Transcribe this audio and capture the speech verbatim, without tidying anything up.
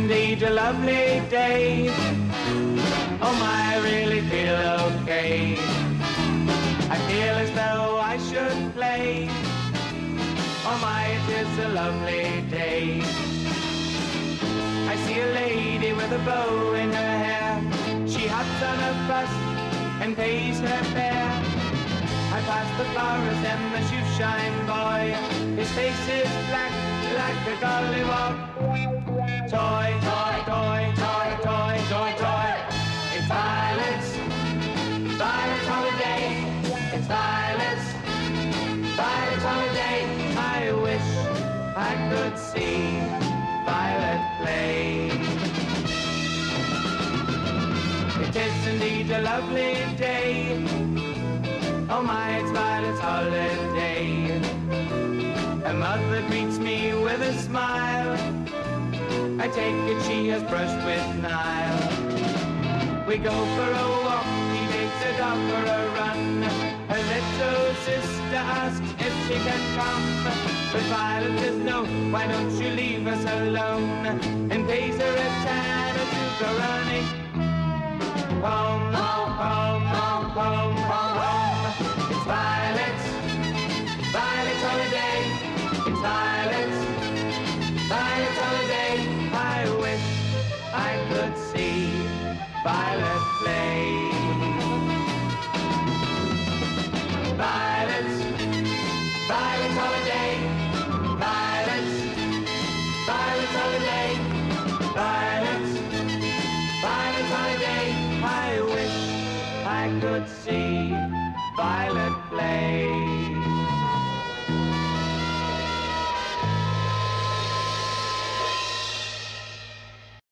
indeed a lovely day. Oh my, I really feel okay. I feel as though I should play. Oh my, it is a lovely day. I see a lady with a bow in her hair. She hops on a bus and pays her fare. I pass the florist and the shoe-shine boy. His face is black like a gollywog. Toy, toy, toy, toy, toy, toy, toy. It's Violet's, Violet's holiday. It's Violet's, Violet's holiday. I wish I could see Violet play. It is indeed a lovely day. Oh my, it's Violet's holiday. Her mother greets me with a smile. I take it she has brushed with Nile. We go for a walk, he takes a dog for a run. Her little sister asks if she can come, but Violet says no, why don't you leave us alone? And pays her a tan to go running. Home, home, home, home, home, home, home. It's Violet's, Violet's holiday. It's Violet's, Violet's holiday. I wish I could see Violet play. Violet's, Violet's holiday. Violet's, Violet's holiday. Violet's, Violet's holiday. I wish I could see Violet